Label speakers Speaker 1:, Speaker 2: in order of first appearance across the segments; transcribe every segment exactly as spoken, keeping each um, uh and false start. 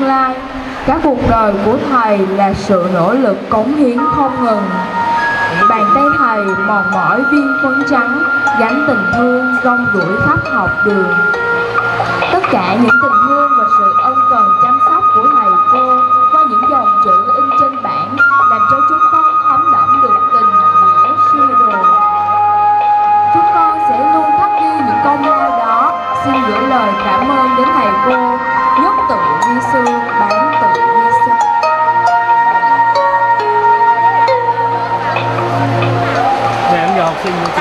Speaker 1: lai. Cả cuộc đời của thầy là sự nỗ lực cống hiến không ngừng. Bàn tay thầy mòn mỏi viên phấn trắng, gánh tình thương rong ruổi khắp học đường. Tất cả những tình thương và sự ân cần chăm sóc của thầy cô qua những dòng chữ in trên bảng làm cho chúng con thấm đẫm được tình nghĩa xưa rồi. Chúng con sẽ luôn khắc ghi những công lao đó. Xin gửi lời cảm ơn đến thầy cô, nhất tự vi sư, bán tự vi sư.
Speaker 2: Để em cho học sinh nữa chị.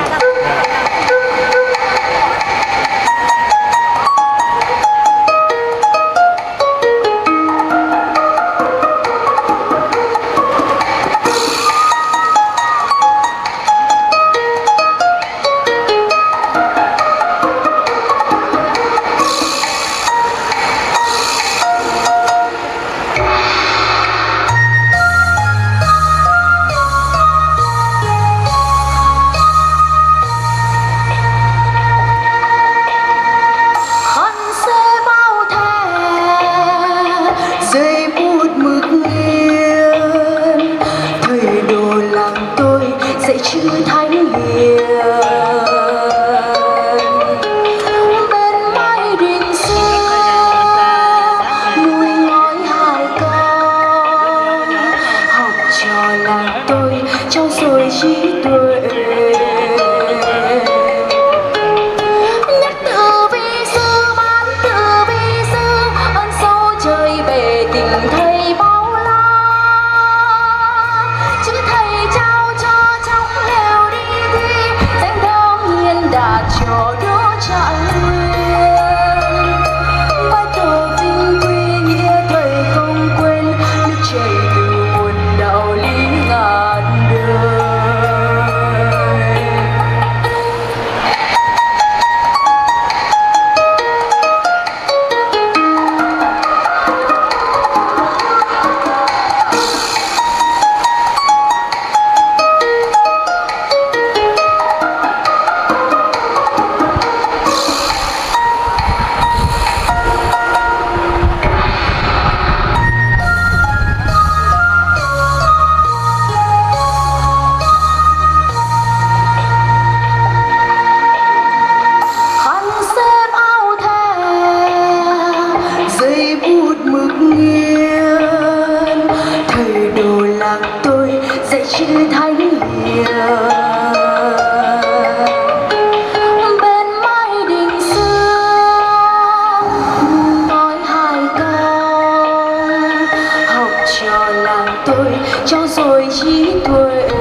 Speaker 3: cho rồi trí tuệ